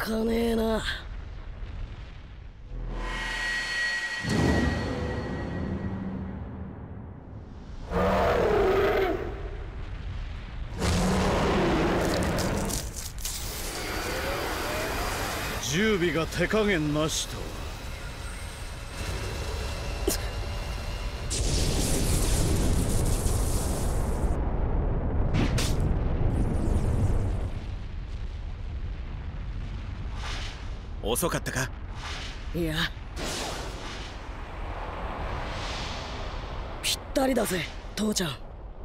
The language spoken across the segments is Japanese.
かねえな。 準備が手加減なしとは。 遅かったか？ いや、ぴったりだぜ父ちゃん。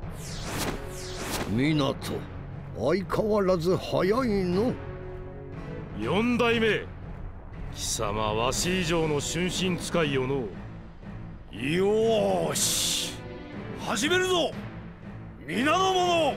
湊、相変わらず早いの。 四代目、貴様わし以上の春心使いよの。 よーし、始めるぞ皆の者。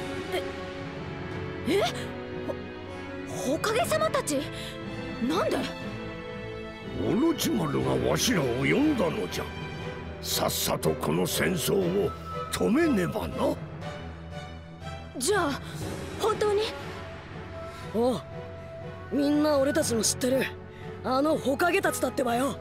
火影様たち、なんで？ オロチマルがわしらを呼んだのじゃ。さっさとこの戦争を止めねばな。 じゃあ本当に？ おう、みんな俺たちの知ってるあの火影たちだってばよ。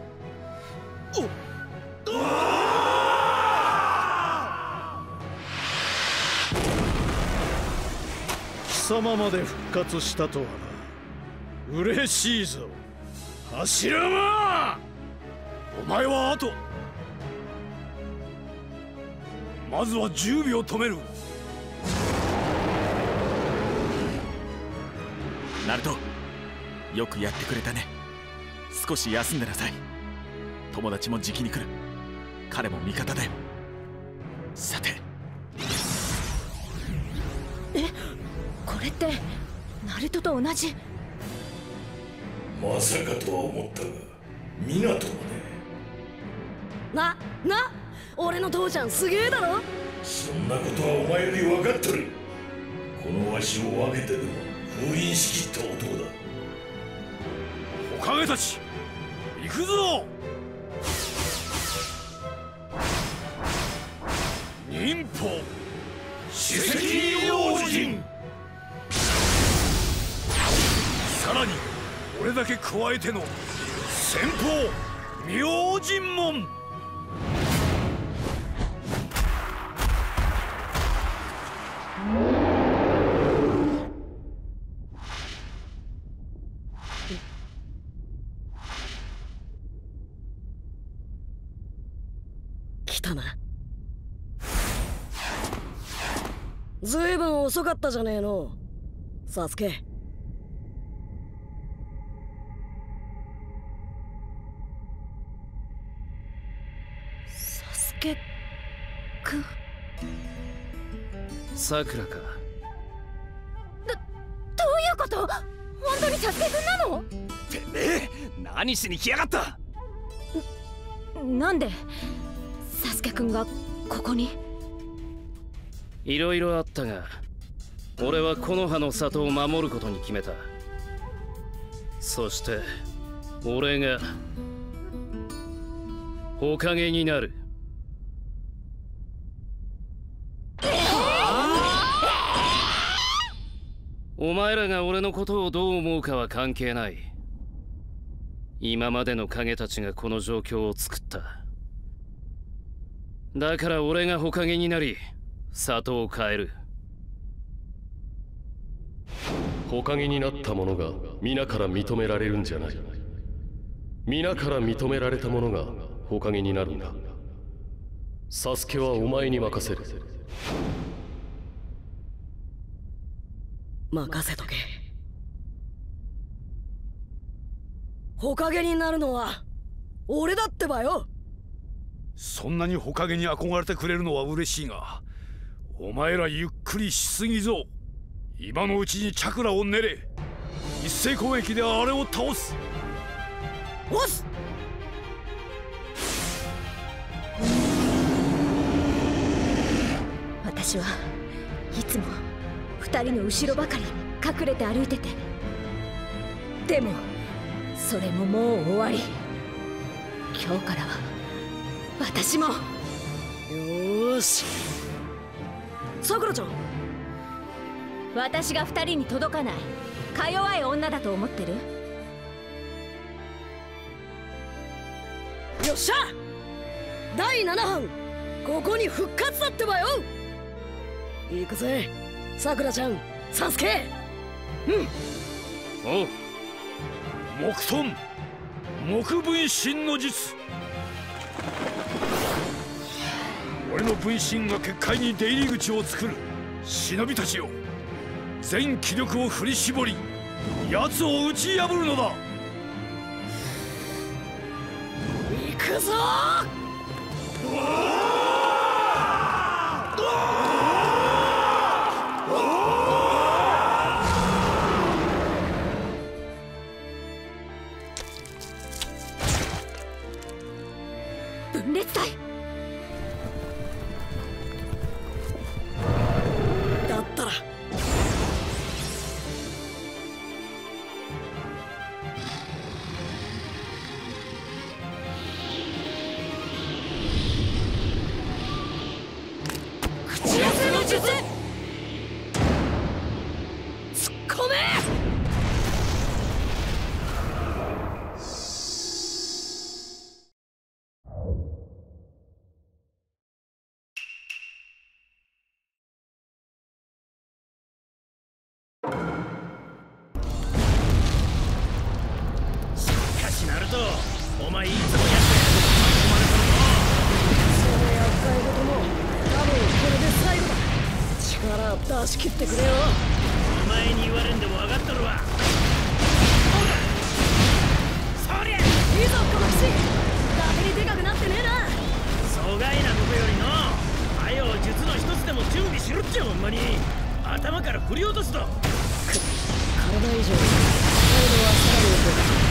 貴様まで復活したとはな。嬉しいぞ柱間。お前はあとまずは10秒止める。 ナルト、よくやってくれたね。少し休んでなさい。友達もじきに来る。彼も味方だよ。さて、 これってナルトと同じ？ まさかとは思ったが、湊まで。 な俺の父ちゃんすげえだろ。 そんなことはお前より分かっとる。このわしを分けてでも封印しきった男だ。 火影たち行くぞ。忍法首席用心。さらに俺だけ加えての先鋒明神門。 来たな。ずいぶん遅かったじゃねえのサスケ。 サスケくん。 さくらか。 どういうこと？本当にサスケくんなの？ てめえ、何しに来やがった。 なんでサスケくんがここに？ いろいろあったが、俺は木の葉の里を守ることに決めた。そして俺が火影になる。お前らが俺のことをどう思うかは関係ない。今までの影たちがこの状況を作った。だから俺が火影になり里を変える。 火影になった者が皆から認められるんじゃない。皆から認められた者が火影になるんだ。サスケはお前に任せる。 任せとけ。火影になるのは俺だってばよ。 そんなに火影に憧れてくれるのは嬉しいが、お前らゆっくりしすぎぞ。今のうちにチャクラを練れ。一斉攻撃であれを倒す。 押す。 私はいつも2人の後ろばかり隠れて歩いてて、でもそれももう終わり。今日からは私も。 よーし、さくらちゃん。 私が2人に届かないか弱い女だと思ってる？ よっしゃ、第7班ここに復活だってばよ。行くぜさくらちゃん、サスケ。 おう、木遁木分身の術。俺の分身が結界に出入り口を作る。忍びたちよ、全気力を振り絞り奴を打ち破るのだ。 行くぞ分裂隊。 だったら口寄せの術、突っ込め。 しかしナルト、お前いつもやって巻き込まれとるの。 それやったいことも多分これで最後だ。力出し切ってくれよ。 お前に言われんでも分かっとるわ。そりゃいいぞ小牧師、伊達にでかくなってねえな。 疎外なことよりのはよ術の一つでも準備しろっちゃ。ほんまに頭から振り落とすと。 体以上に態度はさらに良く。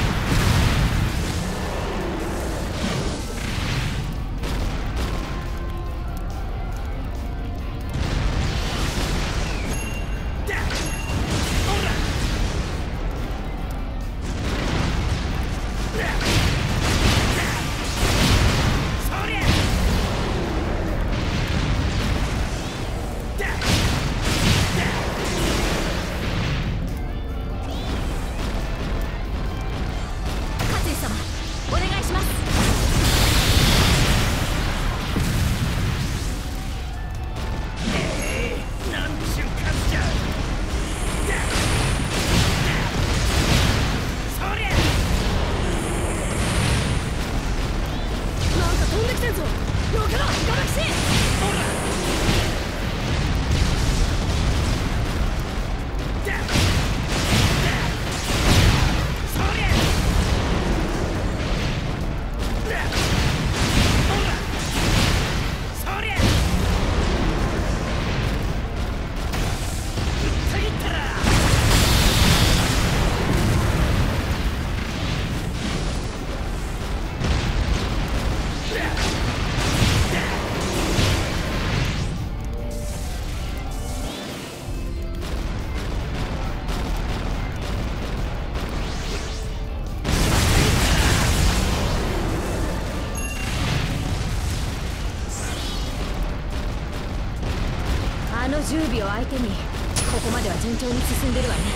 あの10尾を相手にここまでは順調に進んでるわね。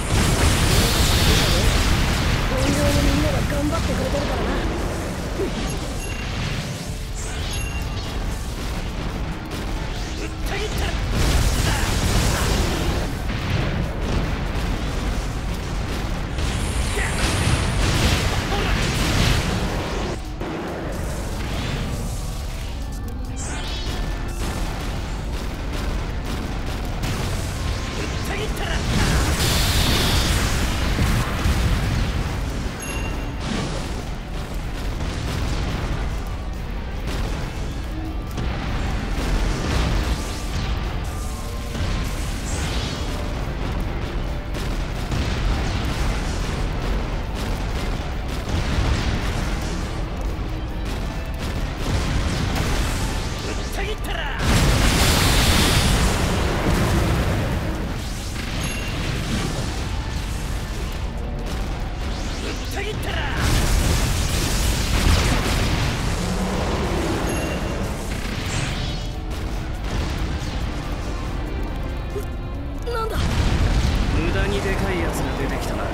本業のみんなが頑張ってくれてるからな。 なんだ、無駄にでかいやつが出てきたな。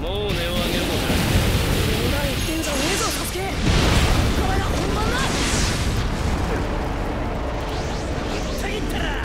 もう音を上げるのか。 冗談言ってんじゃねえぞサスケ。ここからが本番だ。いったら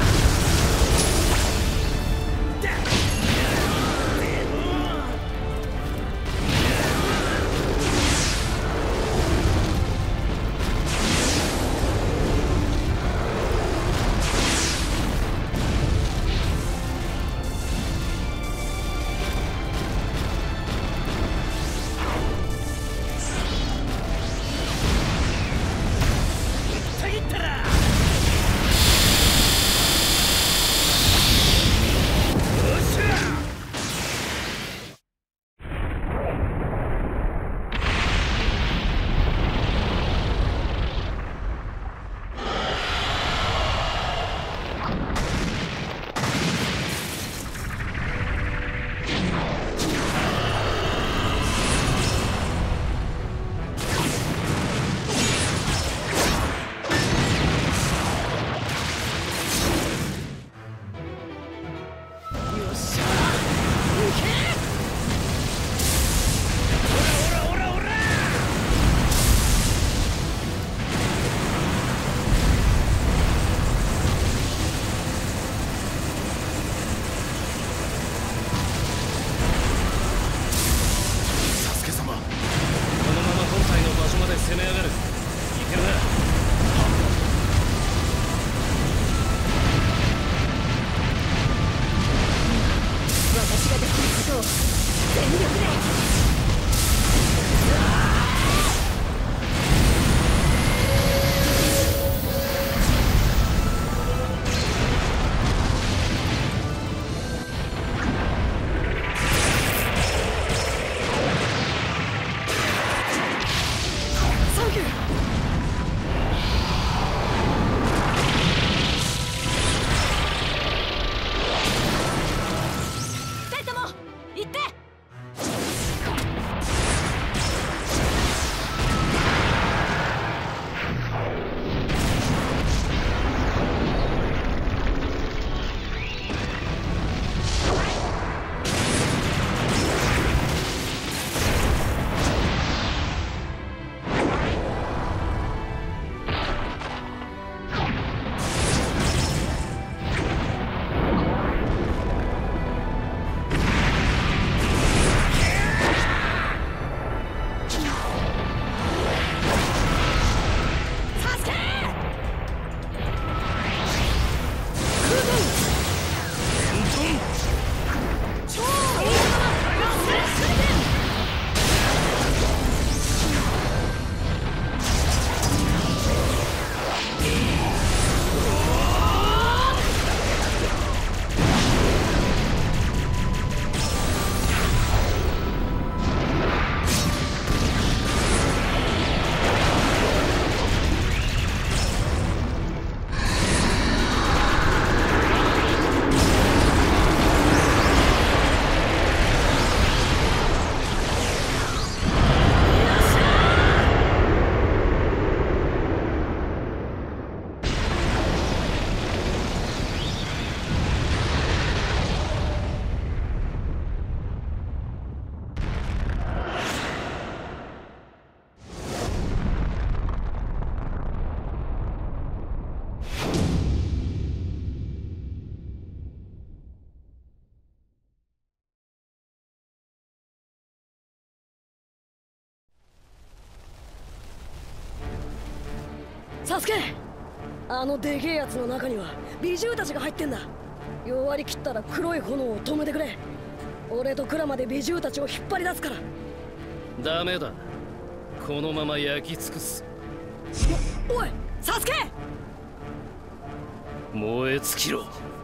サスケ、あのでけえやつの中には美獣たちが入ってんだ。弱り切ったら黒い炎を止めてくれ。俺とクラマで美獣たちを引っ張り出すから。 ダメだ、このまま焼き尽くす。 おいサスケ、 燃え尽きろ。